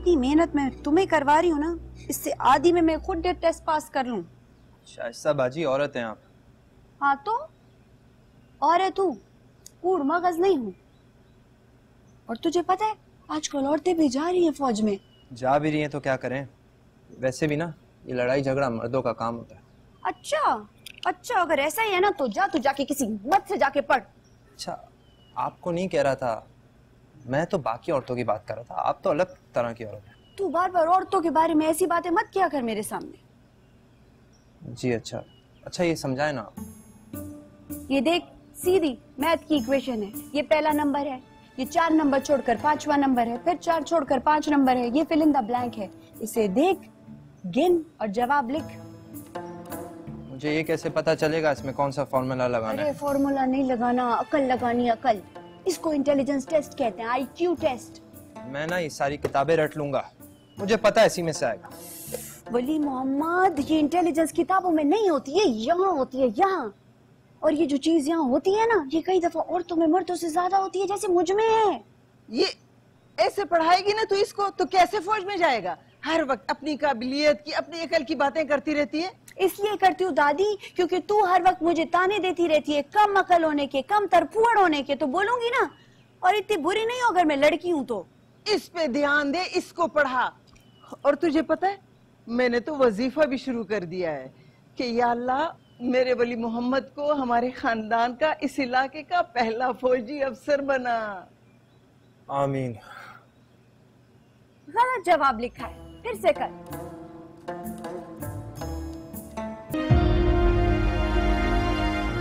जितनी मेहनत मैं तुम्हें करवा रही हूँ ना, इससे आधी में मैं खुद टेस्ट पास कर लूँ। शाइस्ता बाजी औरत हैं आप। हाँ तो और है तू, कूड़ मगज नहीं हूँ। और तुझे पता है आजकल औरतें भी जा रही हैं फौज में। जा भी रही हैं तो क्या करें, वैसे भी ना ये लड़ाई झगड़ा मर्दों का काम होता है। अच्छा अगर ऐसा ही है ना तो जा, तू जाके किसी मर्द से जाके पढ़। अच्छा, आपको नहीं कह रहा था, मैं तो बाकी औरतों की बात कर रहा था। आप तो अलग तरह की औरत है। तू बार बार औरतों के बारे में ऐसी बातें मत किया कर मेरे सामने। जी अच्छा ये समझाए ना आप। ये देख, सीधी मैथ की इक्वेशन है। ये पहला नंबर है, ये 4 नंबर छोड़कर 5वां नंबर है, फिर 4 छोड़कर 5 नंबर है। ये फिल इन द ब्लैंक है। इसे देख, गिन और जवाब लिख। मुझे ये कैसे पता चलेगा इसमें कौन सा फॉर्मूला लगाना है? अरे फॉर्मूला नहीं लगाना, अकल लगानी, अकल। इसको इंटेलिजेंस टेस्ट कहते हैं, IQ टेस्ट। मैं ना ये सारी किताबें रट लूंगा, मुझे पता है इसी में से आएगा। वली मोहम्मद, ये इंटेलिजेंस किताबों में नहीं होती है, यहाँ होती है, यहाँ। और ये जो चीज यहाँ होती है ना, ये कई दफा औरतों में मर्दों से ज्यादा होती है, जैसे मुझ में है। ये ऐसे पढ़ाएगी ना तो इसको तो कैसे फौज में जाएगा? हर वक्त अपनी काबिलियत की, अपनी अकल की बातें करती रहती है। इसलिए करती हूँ दादी, क्योंकि तू हर वक्त मुझे ताने देती रहती है कम अकल होने के, कम तरफुअड़ होने के। तो बोलूंगी ना, और इतनी बुरी नहीं हो अगर मैं लड़की हूँ तो। इस पे ध्यान दे, इसको पढ़ा। और तुझे पता है, मैंने तो वजीफा भी शुरू कर दिया है कि या अल्लाह, मेरे वली मोहम्मद को हमारे खानदान का, इस इलाके का पहला फौजी अफसर बना। आमीन। गलत जवाब लिखा है, फिर से कर।